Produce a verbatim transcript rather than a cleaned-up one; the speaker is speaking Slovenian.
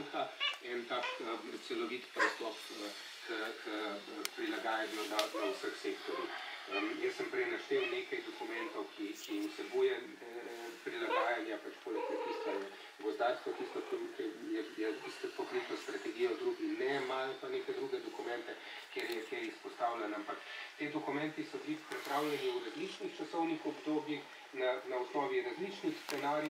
manjka en tak celovit pristop k, k prilagajanju na, na vseh sektorjih. Um, jaz sem prej naštel nekaj dokumentov, ki, ki vsebuje eh, prilagajanja, pač poleg kmetijstva je gozdarstvo, tisto, ki je, je isto pokrito strategijo, drugi ne, imajo pa neke druge dokumente, kjer je, kjer je izpostavljen, ampak te dokumenti so bili pripravljeni v različnih časovnih obdobjih, na, na osnovi različnih scenarijev.